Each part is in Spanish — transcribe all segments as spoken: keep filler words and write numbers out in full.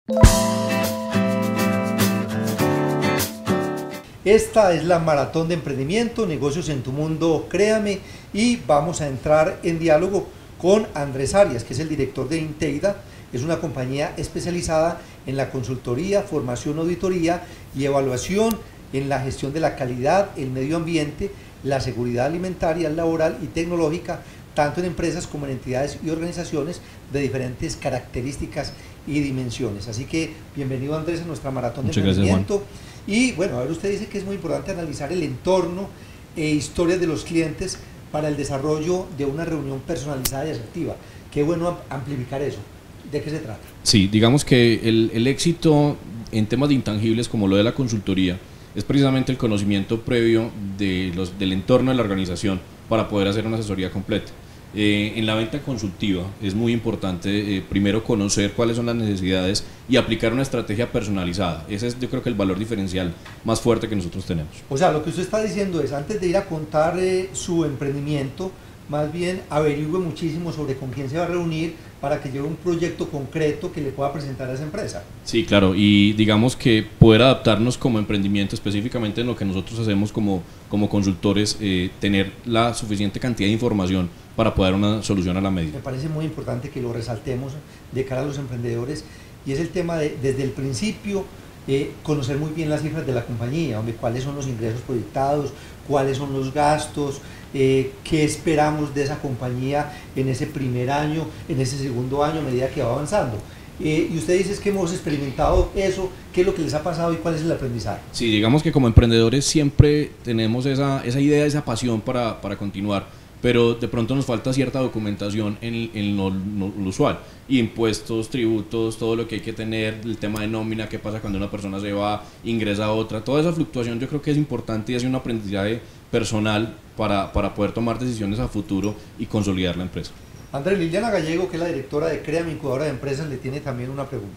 Esta es la Maratón de Emprendimiento, Negocios en tu Mundo, créame, y vamos a entrar en diálogo con Andrés Arias, que es el director de Inteida. Es una compañía especializada en la consultoría, formación, auditoría y evaluación en la gestión de la calidad, el medio ambiente, la seguridad alimentaria, laboral y tecnológica, tanto en empresas como en entidades y organizaciones de diferentes características y dimensiones. Así que bienvenido, Andrés, a nuestra Maratón Muchas de Emprendimiento. Gracias, Juan. Y bueno, a ver, usted dice que es muy importante analizar el entorno e historias de los clientes para el desarrollo de una reunión personalizada y asertiva. Qué bueno amplificar eso. ¿De qué se trata? Sí, digamos que el, el éxito en temas de intangibles como lo de la consultoría es precisamente el conocimiento previo de los, del entorno de la organización para poder hacer una asesoría completa. Eh, en la venta consultiva es muy importante eh, primero conocer cuáles son las necesidades y aplicar una estrategia personalizada. Ese es, yo creo, que el valor diferencial más fuerte que nosotros tenemos. O sea, lo que usted está diciendo es, antes de ir a contar eh, su emprendimiento, más bien averigüe muchísimo sobre con quién se va a reunir para que lleve un proyecto concreto que le pueda presentar a esa empresa. Sí, claro, y digamos que poder adaptarnos como emprendimiento, específicamente en lo que nosotros hacemos como, como consultores, eh, tener la suficiente cantidad de información para poder dar una solución a la medida. Me parece muy importante que lo resaltemos de cara a los emprendedores, y es el tema de, desde el principio, eh, conocer muy bien las cifras de la compañía, hombre, cuáles son los ingresos proyectados, cuáles son los gastos, eh, qué esperamos de esa compañía en ese primer año, en ese segundo año, a medida que va avanzando. Eh, y usted dice que hemos experimentado eso, qué es lo que les ha pasado y cuál es el aprendizaje. Sí, digamos que como emprendedores siempre tenemos esa, esa idea, esa pasión para, para continuar, pero de pronto nos falta cierta documentación en, en lo, lo, lo usual, impuestos, tributos, todo lo que hay que tener, el tema de nómina, qué pasa cuando una persona se va, ingresa a otra, toda esa fluctuación yo creo que es importante y hace un aprendizaje personal para, para poder tomar decisiones a futuro y consolidar la empresa. Andrés, Liliana Gallego, que es la directora de Créame, Incubadora de Empresas, le tiene también una pregunta.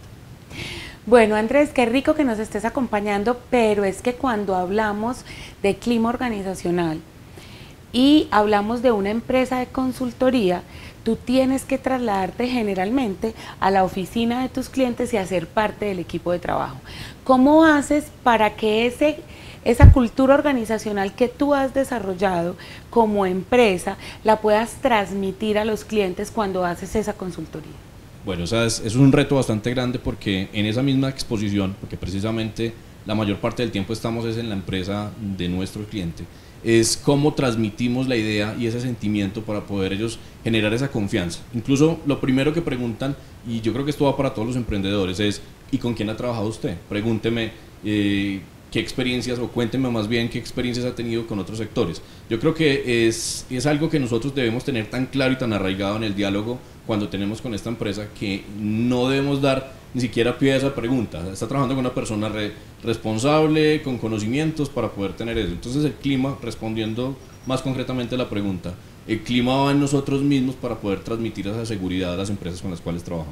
Bueno, Andrés, qué rico que nos estés acompañando, pero es que cuando hablamos de clima organizacional y hablamos de una empresa de consultoría, tú tienes que trasladarte generalmente a la oficina de tus clientes y hacer parte del equipo de trabajo. ¿Cómo haces para que ese, esa cultura organizacional que tú has desarrollado como empresa la puedas transmitir a los clientes cuando haces esa consultoría? Bueno, o sea, es, es un reto bastante grande porque en esa misma exposición, porque precisamente la mayor parte del tiempo estamos es en la empresa de nuestro cliente, es cómo transmitimos la idea y ese sentimiento para poder ellos generar esa confianza. Incluso lo primero que preguntan, y yo creo que esto va para todos los emprendedores, es ¿y con quién ha trabajado usted? Pregúnteme eh, qué experiencias, o cuénteme más bien qué experiencias ha tenido con otros sectores. Yo creo que es, es algo que nosotros debemos tener tan claro y tan arraigado en el diálogo cuando tenemos con esta empresa, que no debemos dar ni siquiera pie a esa pregunta. Está trabajando con una persona re, responsable, con conocimientos para poder tener eso. Entonces el clima, respondiendo más concretamente a la pregunta, el clima va en nosotros mismos para poder transmitir esa seguridad a las empresas con las cuales trabajamos.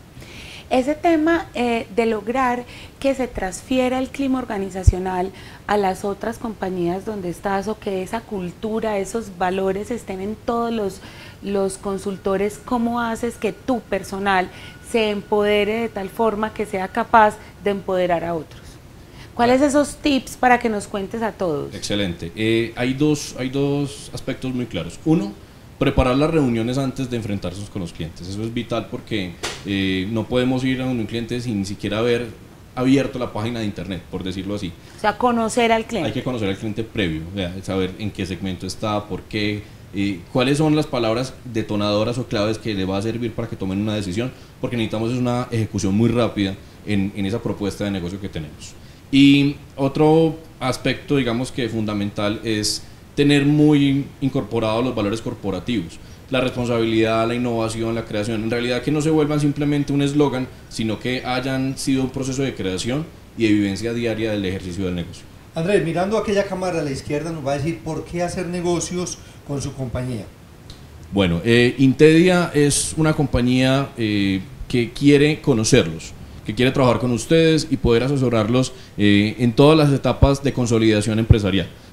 Ese tema eh, de lograr que se transfiera el clima organizacional a las otras compañías donde estás, o que esa cultura, esos valores estén en todos los, los consultores, ¿cómo haces que tu personal se empodere de tal forma que sea capaz de empoderar a otros? ¿Cuáles son esos tips para que nos cuentes a todos? Excelente. Eh, hay, dos, hay dos aspectos muy claros. Uno, preparar las reuniones antes de enfrentarse con los clientes. Eso es vital porque eh, no podemos ir a un cliente sin ni siquiera haber abierto la página de internet, por decirlo así. O sea, conocer al cliente. Hay que conocer al cliente previo, o sea, saber en qué segmento está, por qué, eh, cuáles son las palabras detonadoras o claves que le va a servir para que tomen una decisión, porque necesitamos una ejecución muy rápida en, en esa propuesta de negocio que tenemos. Y otro aspecto, digamos que fundamental, es tener muy incorporados los valores corporativos, la responsabilidad, la innovación, la creación, en realidad que no se vuelvan simplemente un eslogan, sino que hayan sido un proceso de creación y de vivencia diaria del ejercicio del negocio. Andrés, mirando a aquella cámara a la izquierda, nos va a decir por qué hacer negocios con su compañía. Bueno, eh, Intedia es una compañía eh, que quiere conocerlos, que quiere trabajar con ustedes y poder asesorarlos eh, en todas las etapas de consolidación empresarial.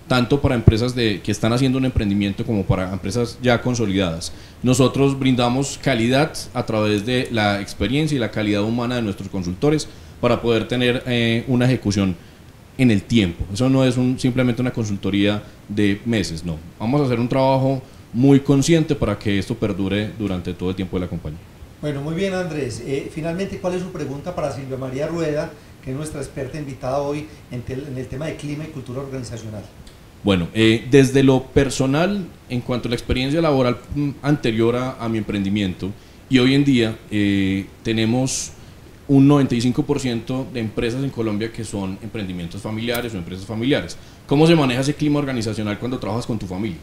tanto para empresas de, que están haciendo un emprendimiento como para empresas ya consolidadas. Nosotros brindamos calidad a través de la experiencia y la calidad humana de nuestros consultores para poder tener eh, una ejecución en el tiempo. Eso no es un, simplemente una consultoría de meses, no. Vamos a hacer un trabajo muy consciente para que esto perdure durante todo el tiempo de la compañía. Bueno, muy bien, Andrés. Eh, finalmente, ¿cuál es su pregunta para Silvia María Rueda, que es nuestra experta invitada hoy en, tel, en el tema de clima y cultura organizacional? Bueno, eh, desde lo personal, en cuanto a la experiencia laboral anterior a, a mi emprendimiento, y hoy en día eh, tenemos un noventa y cinco por ciento de empresas en Colombia que son emprendimientos familiares o empresas familiares. ¿Cómo se maneja ese clima organizacional cuando trabajas con tu familia?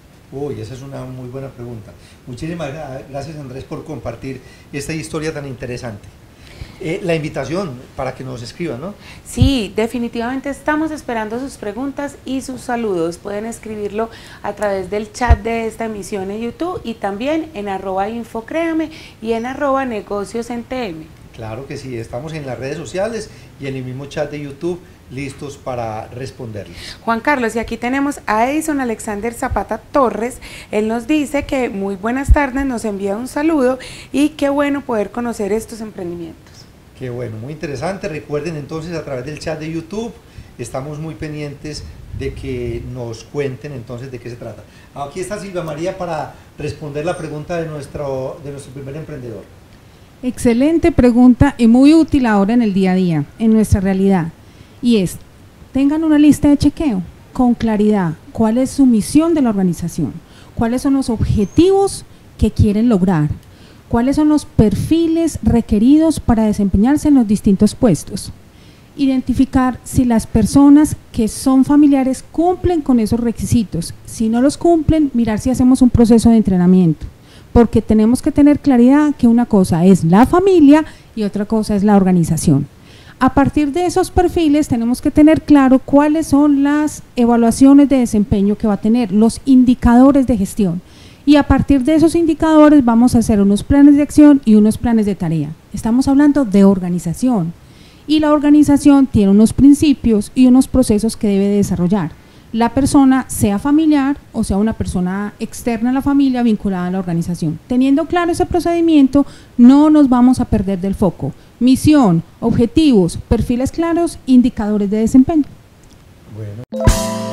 Uy, esa es una muy buena pregunta. Muchísimas gracias, Andrés, por compartir esta historia tan interesante. Eh, la invitación para que nos escriban, ¿no? Sí, definitivamente estamos esperando sus preguntas y sus saludos. Pueden escribirlo a través del chat de esta emisión en YouTube y también en arroba infocréame y en arroba negocios en T M. Claro que sí, estamos en las redes sociales y en el mismo chat de YouTube listos para responderles. Juan Carlos, y aquí tenemos a Edison Alexander Zapata Torres. Él nos dice que muy buenas tardes, nos envía un saludo y qué bueno poder conocer estos emprendimientos. Qué bueno, muy interesante. Recuerden entonces a través del chat de YouTube, estamos muy pendientes de que nos cuenten entonces de qué se trata. Aquí está Silvia María para responder la pregunta de nuestro, de nuestro primer emprendedor. Excelente pregunta y muy útil ahora en el día a día, en nuestra realidad. Y es, tengan una lista de chequeo con claridad, cuál es su misión de la organización, cuáles son los objetivos que quieren lograr, cuáles son los perfiles requeridos para desempeñarse en los distintos puestos. Identificar si las personas que son familiares cumplen con esos requisitos. Si no los cumplen, mirar si hacemos un proceso de entrenamiento, porque tenemos que tener claridad que una cosa es la familia y otra cosa es la organización. A partir de esos perfiles tenemos que tener claro cuáles son las evaluaciones de desempeño que va a tener, los indicadores de gestión. Y a partir de esos indicadores vamos a hacer unos planes de acción y unos planes de tarea. Estamos hablando de organización. Y la organización tiene unos principios y unos procesos que debe de desarrollar. La persona sea familiar o sea una persona externa a la familia vinculada a la organización. Teniendo claro ese procedimiento, no nos vamos a perder del foco. Misión, objetivos, perfiles claros, indicadores de desempeño. Bueno.